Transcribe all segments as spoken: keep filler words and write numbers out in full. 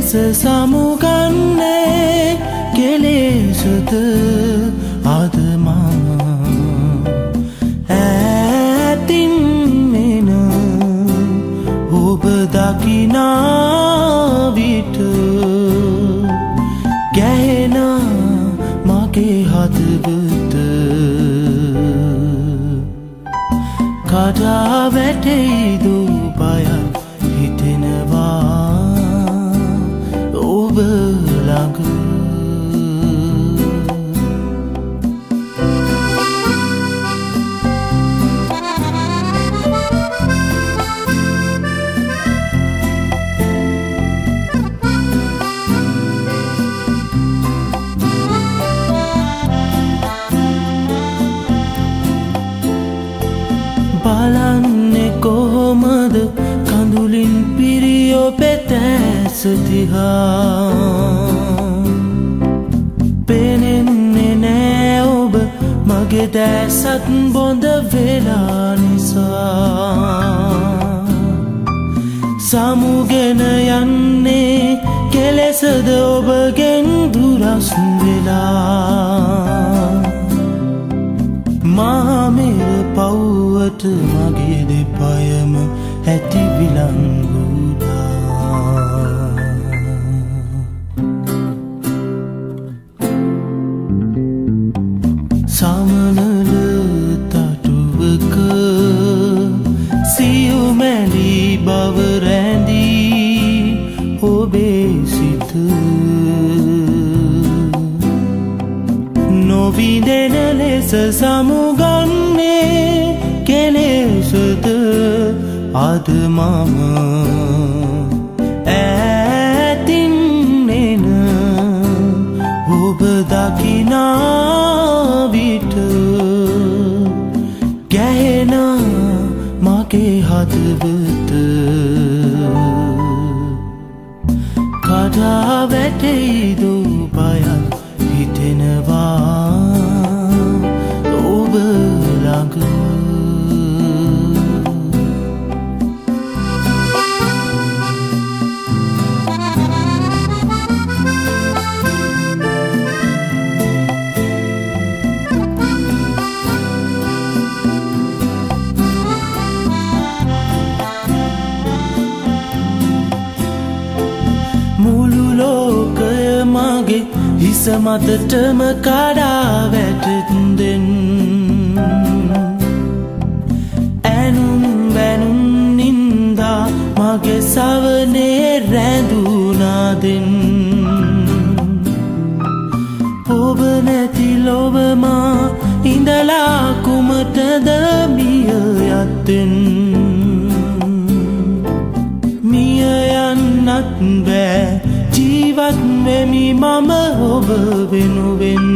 ලෙස සමුගන්නේ කෙලෙසද අද මම ඈතින් එන ඔබ දකිනා විට ගැහෙන මගේ හදවත කඩා වැටෙයිද බයක් හිතෙනවා ඔබ ළඟ බලන්නේ කොහොමද කඳුලින් පිරි ඔබේ දැස දිහා පෙනෙන්නේ නෑ ඔබ මගේ දැසත් බොඳ වෙලා නිසා සමුගෙන යන්නේ කෙලෙසද ඔබගෙන් දුරස් වෙලා මාමෙව පව්වට මගේ දෙපයම ඇති විලංගුදා සමනල තටුවක සියුමැලි බව රැඳී ඔබේ සිත නොවිඳෙන ලෙස සමුගන්නේ කෙලෙසද අද මම ඈතින් එන ඔබ දකිනා විට ගැහෙන මගේ හදවත කඩා වැටෙයිද බයක් හිතෙනවා ඔබ ළඟ මුළු ලෝකය මගේ හිස මතටම කඩා වැටෙද්දෙන් ඇනුම් බැනුම් නින්දා මගේ සවනේ රැඳුනාදෙන් ඔබ නැති ලොවමා ඉඳලා කුමටද මිය යත්තෙන් මිය යන්නත් බෑ ජීවත් වෙමි මම ඔබ වෙනුවෙන්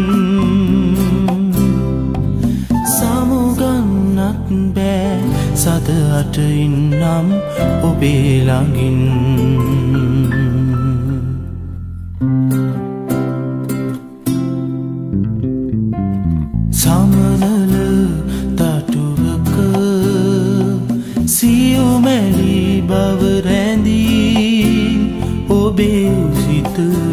සමුගන්නත් බෑ සද අටින් නම් ඔබේ ළඟින් සමනල තටුවක සියුමැලි බව රැඳී ඔබේ සිත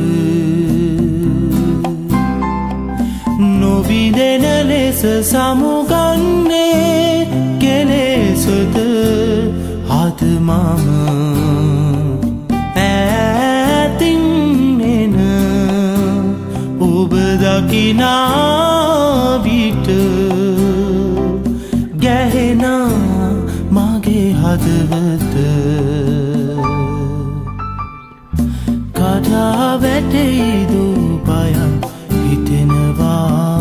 නොවිඳෙන ලෙස සමුගන්නේ කෙලෙසද අද මම ඈතින් එන ඔබ දකිනා විට ගැහෙන මගේ හදවත කඩා වැටෙයිද බයක් හිතෙනවා